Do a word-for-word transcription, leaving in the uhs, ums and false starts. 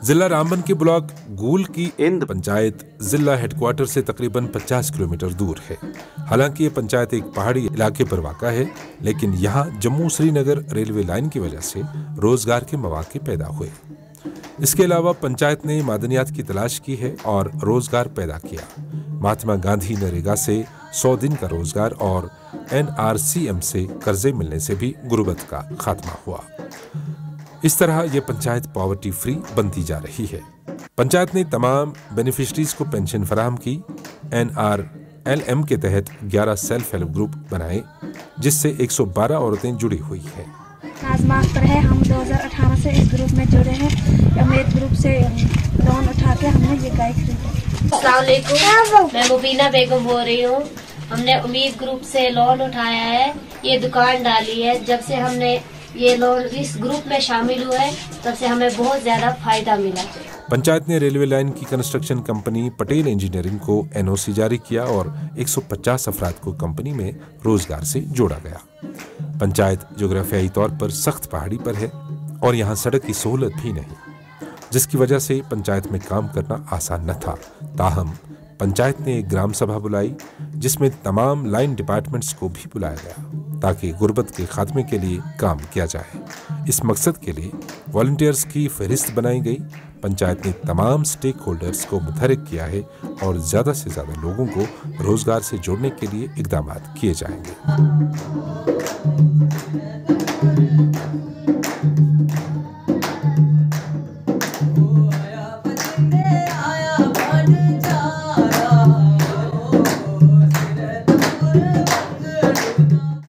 जिला रामबन के ब्लॉक गूल की इंद पंचायत जिला हेडक्वार्टर से तकरीबन पचास किलोमीटर दूर है। हालांकि ये पंचायत एक पहाड़ी इलाके पर वाक़ा है, लेकिन यहाँ जम्मू श्रीनगर रेलवे लाइन की वजह से रोजगार के मौके पैदा हुए। इसके अलावा पंचायत ने मादनियात की तलाश की है और रोजगार पैदा किया। महात्मा गांधी नरेगा से सौ दिन का रोजगार और एन आर सी एम से कर्जे मिलने से भी गुर्बत का खात्मा हुआ। इस तरह ये पंचायत पॉवर्टी फ्री बनती जा रही है। पंचायत ने तमाम बेनिफिशरीज को पेंशन फराहम की। एन आर एल एम के तहत ग्यारह सेल्फ हेल्प ग्रुप बनाए, जिससे एक सौ बारह औरतें जुड़ी हुई हैं। नाज़मा अख्तर है, हम दो हज़ार अठारह से इस ग्रुप में जुड़े हैं। अमीर ग्रुप से लोन उठा के हमने ये गाय खरीदी। अस्सलाम वालेकुम, मैं मुबीना बेगम बोल रही हूँ। हमने उम्मीद ग्रुप से लोन उठाया है, ये दुकान डाली है। जब से हमने ये लोन इस ग्रुप में शामिल हुए तब से हमें बहुत ज्यादा फायदा मिला। पंचायत ने रेलवे लाइन की कंस्ट्रक्शन कंपनी पटेल इंजीनियरिंग को एन ओ सी जारी किया और एक सौ पचास अफराद को कंपनी में रोजगार से जोड़ा गया। पंचायत जोग्राफियाई तौर पर सख्त पहाड़ी पर है और यहाँ सड़क की सहूलत भी नहीं, जिसकी वजह से पंचायत में काम करना आसान न था। ताहम पंचायत ने एक ग्राम सभा बुलाई, जिसमें तमाम लाइन डिपार्टमेंट्स को भी बुलाया गया ताकि गुर्बत के खात्मे के लिए काम किया जाए। इस मकसद के लिए वॉलंटियर्स की फहरिस्त बनाई गई। पंचायत ने तमाम स्टेक होल्डर्स को मुतहरिक किया है और ज़्यादा से ज़्यादा लोगों को रोजगार से जोड़ने के लिए इकदाम किए जाएंगे।